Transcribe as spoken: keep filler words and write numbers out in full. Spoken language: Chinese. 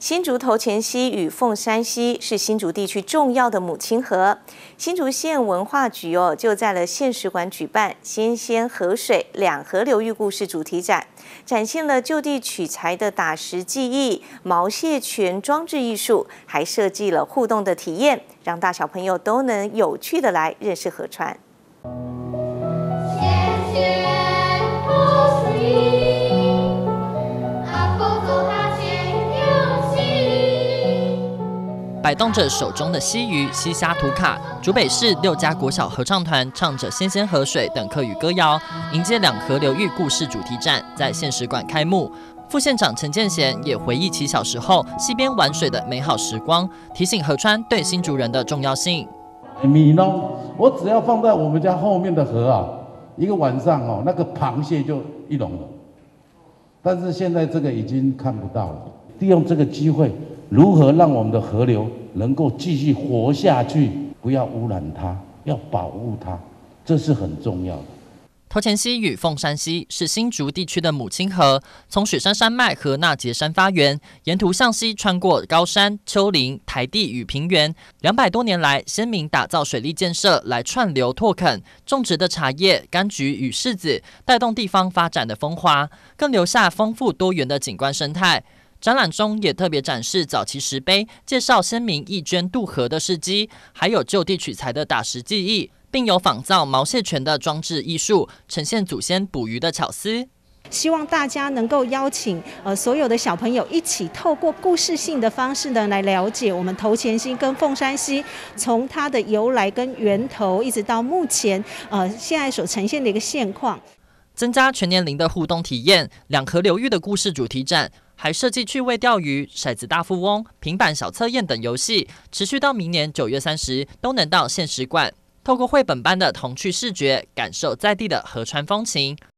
新竹头前溪与凤山溪是新竹地区重要的母亲河。新竹县文化局哦，就在了县史馆举办“仙仙河水两河流域故事”主题展，展现了就地取材的打石技艺、毛蟹泉装置艺术，还设计了互动的体验，让大小朋友都能有趣的来认识河川。 摆动着手中的溪鱼、溪虾图卡，竹北市六家国小合唱团唱着《仙仙河水》等客语歌谣，迎接两河流域故事主题展在县史馆开幕。副县长陈建贤也回忆起小时候溪边玩水的美好时光，提醒河川对新竹人的重要性。 米农，我只要放在我们家后面的河啊，一个晚上哦，那个螃蟹就一笼了。但是现在这个已经看不到了，利用这个机会。 如何让我们的河流能够继续活下去？不要污染它，要保护它，这是很重要的。 头前溪与凤山溪是新竹地区的母亲河，从雪山山脉和那节山发源，沿途向西穿过高山、丘陵、台地与平原。两百多年来，先民打造水利建设来串流拓垦，种植的茶叶、柑橘与柿子，带动地方发展的风华，更留下丰富多元的景观生态。 展览中也特别展示早期石碑，介绍先民义捐渡河的事迹，还有就地取材的打石技艺，并有仿造毛蟹泉的装置艺术，呈现祖先捕鱼的巧思。 希望大家能够邀请呃所有的小朋友一起，透过故事性的方式呢，来了解我们头前溪跟凤山溪，从它的由来跟源头，一直到目前呃现在所呈现的一个现况。 增加全年龄的互动体验，两河流域的故事主题展。 还设计趣味钓鱼、骰子大富翁、平板小测验等游戏，持续到明年九月三十，都能到县史馆，透过绘本般的童趣视觉，感受在地的河川风情。